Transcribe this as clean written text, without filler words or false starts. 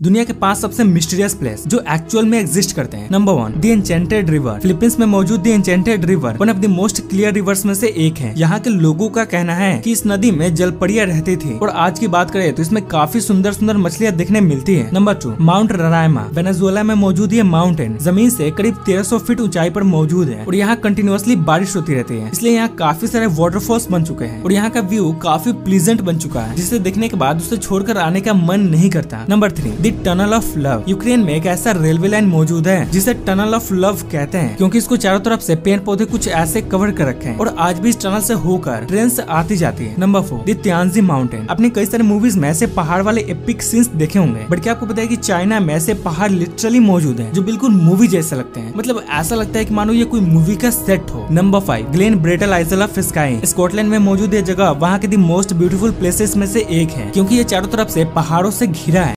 दुनिया के 5 सबसे मिस्टीरियस प्लेस जो एक्चुअल में एग्जिस्ट करते हैं। Number 1, the enchanted river. Philippines में मौजूद the enchanted river one of the most clear rivers में से एक है। यहाँ के लोगों का कहना है कि इस नदी में जलपरियां रहती थी और आज की बात करें तो इसमें काफी सुंदर सुंदर मछलियां देखने मिलती है। Number 2, mount ररायमा। वेनेजुएला में मौजूद ये माउंटेन जमीन से करीब 1300 फीट ऊंचाई पर मौजूद है और यहाँ कंटिन्यूअसली बारिश होती रहती है, इसलिए यहाँ काफी सारे वाटरफॉल्स बन चुके हैं और यहाँ का व्यू काफी प्लीजेंट बन चुका है, जिसे देखने के बाद उसे छोड़कर आने का मन नहीं करता। Number 3, the tunnel of love. Ukraine में एक ऐसा रेलवे लाइन मौजूद है जिसे टनल ऑफ लव कहते हैं, क्योंकि इसको चारों तरफ से पेड़ पौधे कुछ ऐसे कवर कर रखे हैं और आज भी इस टनल से होकर ट्रेन आती जाती है। Number 4, the Tianzi mountain. अपने कई सारे मूवीज में ऐसे पहाड़ वाले एपिक सीन्स देखे होंगे, बट क्या आपको पता है कि चाइना में ऐसे पहाड़ लिटरली मौजूद हैं जो बिल्कुल मूवी जैसे लगते हैं। मतलब ऐसा लगता है कि मानो ये कोई मूवी का सेट हो। Number 5, Glen Brittle Isle of Skye. Scotland में मौजूद ये जगह वहाँ के दी मोस्ट ब्यूटीफुल प्लेसेस में से एक है, क्योंकि ये चारों तरफ से पहाड़ों से घिरा है।